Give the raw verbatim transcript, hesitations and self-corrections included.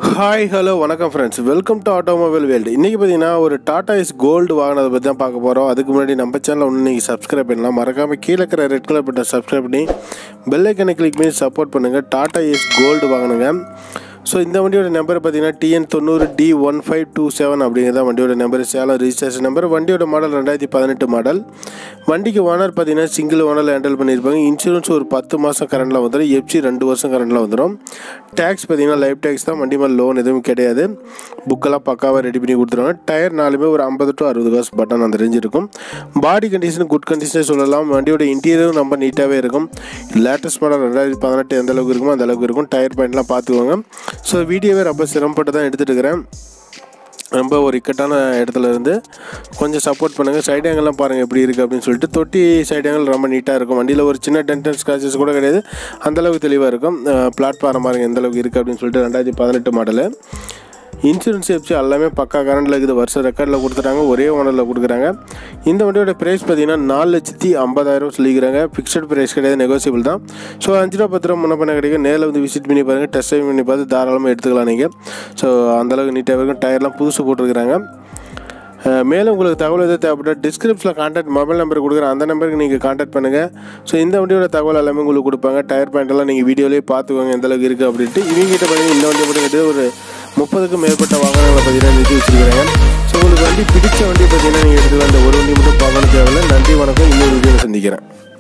Hi hello வணக்கம் friends, welcome to automobile world. இன்றைக்கி பார்த்தீங்கன்னா ஒரு டாடா இஸ் கோல்டு வாங்கினதை பற்றி தான் பார்க்க போகிறோம். அதுக்கு முன்னாடி நம்ம சேனலில் ஒன்று நீங்கள் சப்ஸ்கிரைப் பண்ணலாம். மறக்காமல் கீழே இருக்கிற ரெட் கலர் பட்டன் சப்ஸ்கிரைப் பண்ணி பெல் ஐக்கனை கிளிக் பண்ணி சப்போர்ட் பண்ணுங்கள். டாடா இஸ் கோல்டு வாங்கினுங்க. ஸோ இந்த வண்டியோட நம்பர் பார்த்தீங்கன்னா டிஎன் தொண்ணூறு D one five two seven அப்படிங்கிறத வண்டியோட நம்பர், சேலம் ரிஜிஸ்ட்ரேஷன் நம்பர். வண்டியோட மாடல் ரெண்டாயிரத்தி பதினெட்டு மாடல். வண்டிக்கு ஓனர் பார்த்தீங்கன்னா சிங்கிள் ஓனரில் ஹேண்டில் பண்ணியிருப்பாங்க. இன்சூரன்ஸ் ஒரு பத்து மாதம் கரண்டில் வந்துடும். எஃப்சி ரெண்டு வருஷம் கரண்டில் வந்துடும். டேக்ஸ் பார்த்தீங்கன்னா லைஃப் டேக்ஸ் தான். வண்டி மேலே லோன் எதுவும் கிடையாது. புக்கெல்லாம் பக்காவாக ரெடி பண்ணி கொடுத்துருவாங்க. டயர் நாலுமே ஒரு ஐம்பது டு அறுபது காசு பட்டன் அந்த ரேஞ்ச் இருக்கும். பாடி கண்டிஷன் குட் கண்டிஷனே சொல்லலாம். வண்டியோட இன்டீரியரும் ரொம்ப நீட்டாகவே இருக்கும். லேட்டஸ்ட் மாடல் ரெண்டாயிரத்தி பதினெட்டு எந்த அளவுக்கு இருக்குமோ அந்த அளவுக்கு இருக்கும். டயர் பாயிண்ட்லாம் பார்த்துக்கோங்க. ஸோ வீடியோவே ரொம்ப சிரமப்பட்டு தான் எடுத்துகிட்டு இருக்கிறேன். ரொம்ப ஒரு இக்கட்டான இடத்துல இருந்து கொஞ்சம் சப்போர்ட் பண்ணுங்கள். சைடு ஆங்கிள்லாம் பாருங்கள் எப்படி இருக்குது அப்படின்னு சொல்லிட்டு. தொட்டி சைடு ஆங்கிள் ரொம்ப நீட்டாக இருக்கும். வண்டியில் ஒரு சின்ன டென்ட் அண்ட் ஸ்க்ராச்சஸ் கூட கிடையாது. அந்தளவுக்கு தெளிவாக இருக்கும். பிளாட்ஃபார்ம் பாருங்கள் எந்த அளவுக்கு இருக்குது அப்படின்னு சொல்லிட்டு. ரெண்டாயிரத்தி பதினெட்டு மாடலு. இன்சூரன்ஸ் எஃப்சி எல்லாமே பக்கா கரண்டில் இருக்குது. வருஷம் ரெக்கார்டில் கொடுத்துட்டாங்க. ஒரே ஓனரில் கொடுக்குறாங்க. இந்த வண்டியோட ப்ரைஸ் பார்த்தீங்கன்னா நாலு லட்சத்தி ஐம்பதாயிரம் சொல்லிக்கிறாங்க. ஃபிக்ஸட் ப்ரைஸ் கிடையாது, நெகோசியபிள் தான். ஸோ அஞ்சு ரூபா பத்து ரூபா முன்ன பண்ண கிடைக்கும். நேரில் வந்து விசிட் பண்ணி பாருங்கள். டெஸ்ட் ட்ரைவ் பண்ணி பார்த்து தாராளமாக எடுத்துக்கலாம் நீங்கள். ஸோ அந்தளவுக்கு நீட்டாக இருக்கும். டயர்லாம் புதுசு போட்டிருக்கிறாங்க. மேலும் உங்களுக்கு தகவல் எதாவது தேவைப்பட்டால் டிஸ்கிரிப்ஷனில் கான்டாக்ட் மொபைல் நம்பர் கொடுக்குறேன். அந்த நம்பருக்கு நீங்கள் கான்டாக்ட் பண்ணுங்கள். ஸோ இந்த வண்டியோட தகவல் எல்லாமே உங்களுக்கு கொடுப்பாங்க. டயர் பாயிண்டெல்லாம் நீங்கள் வீடியோலேயே பார்த்துக்கோங்க எந்த அளவுக்கு இருக்குது அப்படின்ட்டு. இவங்ககிட்ட பார்த்தீங்கன்னா இந்த வண்டியை மட்டும் கேட்டு ஒரு முப்பதுக்கும் மேற்பட்ட வாகனங்களை பார்த்தீங்கன்னா நிறுத்தி வச்சுருக்கிறாங்க. ஸோ உங்களுக்கு வண்டி பிடிச்ச வண்டி பார்த்தீங்கன்னா நீங்கள் எடுத்துக்கலாம். அந்த ஒரு வண்டி மட்டும் பார்க்கணும் தேவையில்லை. நன்றி, வணக்கம். இன்னொரு வீடியோவில் சந்திக்கிறேன்.